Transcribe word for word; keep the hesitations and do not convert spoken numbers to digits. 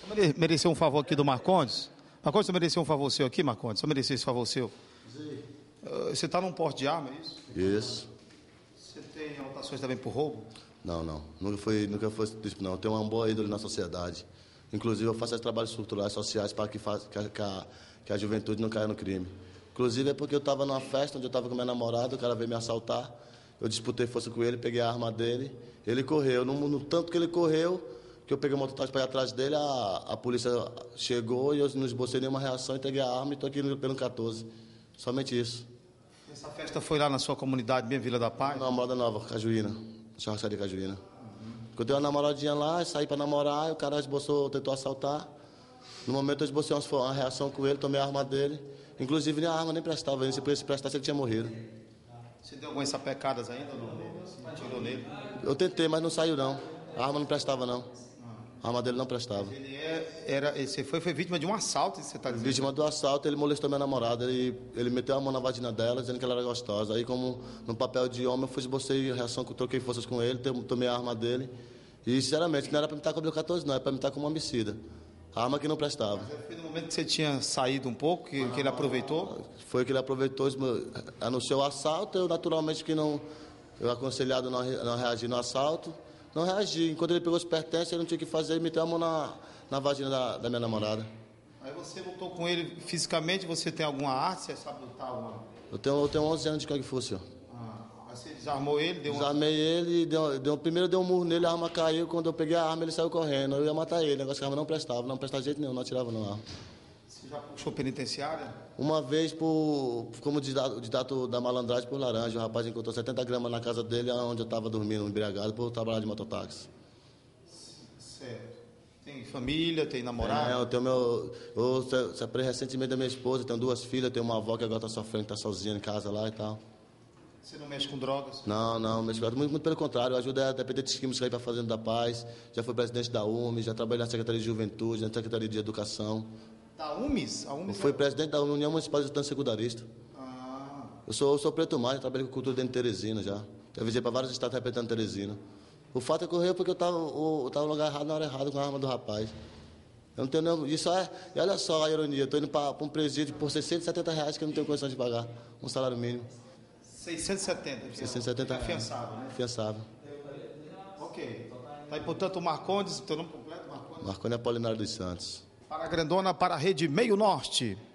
Mere- Mereceu um favor aqui do Marcondes? Marcondes, você mereceu um favor seu aqui, Marcondes? Você mereceu esse favor seu? Uh, Você está num porte de arma, é isso? Isso. Você tem anotações também por roubo? Não, não. Nunca foi, nunca foi isso, não. Eu tenho uma boa ídole na sociedade. Inclusive, eu faço esses trabalhos estruturais sociais para que, faz, que, a, que, a, que a juventude não caia no crime. Inclusive, é porque eu estava numa festa onde eu estava com minha namorada, o cara veio me assaltar. Eu disputei força com ele, peguei a arma dele. Ele correu. No, no tanto que ele correu, que eu peguei o mototáxi para ir atrás dele, a, a polícia chegou e eu não esbocei nenhuma reação, entreguei a arma e estou aqui pelo quatorze. Somente isso. Essa festa foi lá na sua comunidade, mesmo Vila da Paz? Uma namorada nova, Cajuína. Churrascaria Cajuína. Eu dei uma namoradinha lá, saí para namorar, e o cara esboçou, tentou assaltar. No momento eu esbocei uma, uma reação com ele, tomei a arma dele. Inclusive, nem a arma nem prestava, se prestasse ele tinha morrido. Você deu algumas sapecadas ainda ou não? Tirou nele? Eu tentei, mas não saiu não. A arma não prestava não. A arma dele não prestava. Ele é, era, você foi, foi vítima de um assalto, você está dizendo? Vítima do assalto, ele molestou minha namorada, ele, ele meteu a mão na vagina dela, dizendo que ela era gostosa. Aí, como no papel de homem, eu fui esbocei a reação, que eu troquei forças com ele, tomei a arma dele. E, sinceramente, não era para me estar com o quatorze, não, era para me estar como homicida. A arma que não prestava. Mas foi no momento que você tinha saído um pouco, que, que ele aproveitou? Foi que ele aproveitou, anunciou o assalto, eu naturalmente que não, eu aconselhado a não, não reagir no assalto, não reagi. Enquanto ele pegou os pertences, ele não tinha o que fazer e meteu a mão na, na vagina da, da minha namorada. Aí você lutou com ele fisicamente, você tem alguma arte, você sabe lutar alguma? Eu tenho, eu tenho onze anos de Kung Fu, senhor. Ah, aí você desarmou ele, deu uma... Desarmei ele, deu, deu, primeiro deu um murro nele, a arma caiu, quando eu peguei a arma ele saiu correndo, eu ia matar ele, o negócio que a arma não prestava, não prestava de jeito nenhum, não atirava não a arma. Você já puxou penitenciária? Uma vez, por, como didato da malandragem por laranja, o rapaz encontrou setenta gramas na casa dele, onde eu estava dormindo, embriagado, por trabalhar de mototáxi. Certo. Tem família, tem namorado? É, eu tenho meu... Eu separei recentemente da minha esposa, tenho duas filhas, tenho uma avó que agora está sofrendo, está sozinha em casa lá e tal. Você não mexe com drogas? Não, não, mexo com muito, muito pelo contrário, eu ajudo a dependentes químicos aí para a Fazenda da Paz, já fui presidente da U M E, já trabalhei na Secretaria de Juventude, na Secretaria de Educação. Da U M I S? A U M I S Eu fui é... presidente da União Municipal de Estudantes Secundaristas. Ah, Eu sou, eu sou preto mais, eu trabalhei com cultura dentro de Teresina já. Já visitei para vários estados representando Teresina. O fato é que ocorreu porque eu estava no lugar errado, na hora errada, com a arma do rapaz. Eu não tenho nenhum... Isso é... E olha só a ironia, eu estou indo para um presídio por seiscentos e setenta reais que eu não tenho condição de pagar. Um salário mínimo. seiscentos e setenta. seiscentos e setenta reais. Afiançável, né? Afiançável. Ok. Tá aí, portanto, o Marcondes, teu nome completo, Marcondes? Marconi Apolinário dos Santos. Para a Grandona, para a Rede Meio Norte.